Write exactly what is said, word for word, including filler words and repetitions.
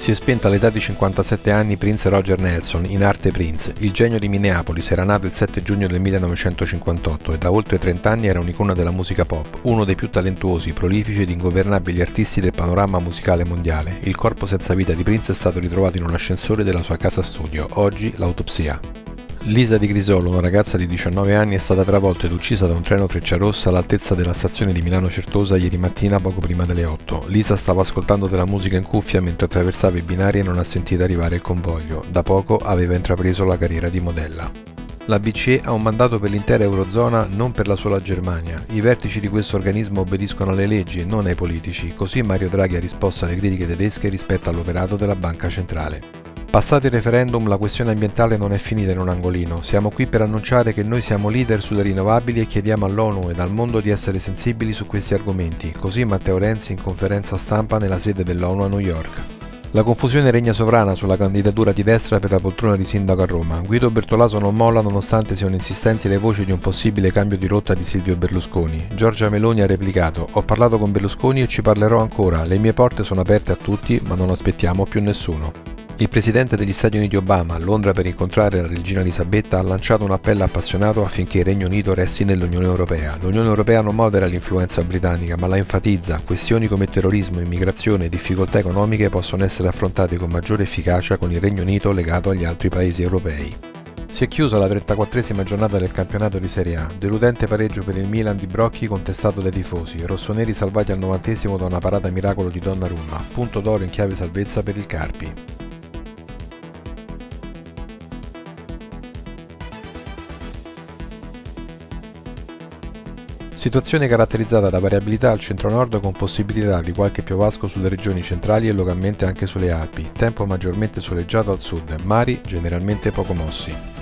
Si è spento all'età di cinquantasette anni Prince Roger Nelson, in arte Prince. Il genio di Minneapolis era nato il sette giugno del millenovecentocinquantotto e da oltre trenta anni era un'icona della musica pop, uno dei più talentuosi, prolifici ed ingovernabili artisti del panorama musicale mondiale. Il corpo senza vita di Prince è stato ritrovato in un ascensore della sua casa studio, oggi l'autopsia. Lisa di Grisolo, una ragazza di diciannove anni, è stata travolta ed uccisa da un treno Frecciarossa all'altezza della stazione di Milano Certosa ieri mattina poco prima delle otto. Lisa stava ascoltando della musica in cuffia mentre attraversava i binari e non ha sentito arrivare il convoglio. Da poco aveva intrapreso la carriera di modella. La B C E ha un mandato per l'intera Eurozona, non per la sola Germania. I vertici di questo organismo obbediscono alle leggi e non ai politici, così Mario Draghi ha risposto alle critiche tedesche rispetto all'operato della Banca Centrale. Passato il referendum, la questione ambientale non è finita in un angolino. Siamo qui per annunciare che noi siamo leader sulle rinnovabili e chiediamo all'ONU ed al mondo di essere sensibili su questi argomenti, così Matteo Renzi in conferenza stampa nella sede dell'ONU a New York. La confusione regna sovrana sulla candidatura di destra per la poltrona di sindaco a Roma. Guido Bertolaso non molla nonostante siano insistenti le voci di un possibile cambio di rotta di Silvio Berlusconi. Giorgia Meloni ha replicato: «Ho parlato con Berlusconi e ci parlerò ancora. Le mie porte sono aperte a tutti, ma non aspettiamo più nessuno». Il presidente degli Stati Uniti Obama, a Londra per incontrare la regina Elisabetta, ha lanciato un appello appassionato affinché il Regno Unito resti nell'Unione Europea. L'Unione Europea non modera l'influenza britannica, ma la enfatizza. Questioni come terrorismo, immigrazione e difficoltà economiche possono essere affrontate con maggiore efficacia con il Regno Unito legato agli altri paesi europei. Si è chiusa la trentaquattresima giornata del campionato di Serie A. Deludente pareggio per il Milan di Brocchi contestato dai tifosi. Rossoneri salvati al novantesimo da una parata miracolo di Donnarumma. Punto d'oro in chiave salvezza per il Carpi. Situazione caratterizzata da variabilità al centro-nord con possibilità di qualche piovasco sulle regioni centrali e localmente anche sulle Alpi, tempo maggiormente soleggiato al sud, mari generalmente poco mossi.